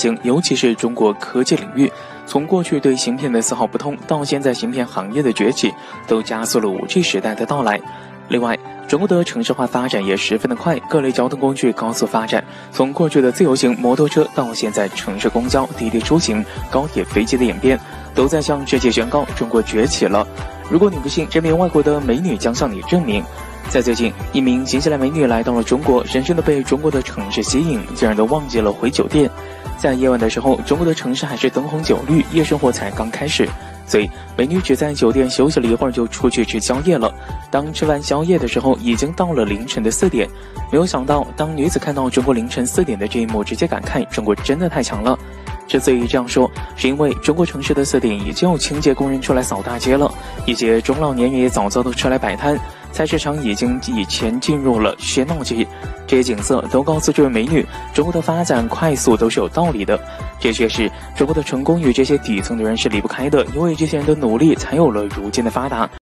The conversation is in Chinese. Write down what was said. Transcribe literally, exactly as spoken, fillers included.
型，尤其是中国科技领域，从过去对芯片的丝毫不通，到现在芯片行业的崛起，都加速了 五 G 时代的到来。另外，中国的城市化发展也十分的快，各类交通工具高速发展，从过去的自由行摩托车到现在城市公交、滴滴出行、高铁、飞机的演变，都在向世界宣告中国崛起了。如果你不信，这名外国的美女将向你证明。在最近，一名新西兰美女来到了中国，深深的被中国的城市吸引，竟然都忘记了回酒店。在夜晚的时候，中国的城市还是灯红酒绿，夜生活才刚开始，所以美女只在酒店休息了一会儿就出去吃宵夜了。当吃完宵夜的时候，已经到了凌晨的四点。没有想到，当女子看到中国凌晨四点的这一幕，直接感慨中国真的太强了。之所以这样说，是因为中国城市的四点已经有清洁工人出来扫大街了，一些中老年人也早早的出来摆摊，菜市场已经以前进入了喧闹期。这些景色都告诉这位美女，中国的发展快速都是有道理的。这却是中国的成功与这些底层的人是离不开的，因为这些人的努力才有了如今的发达。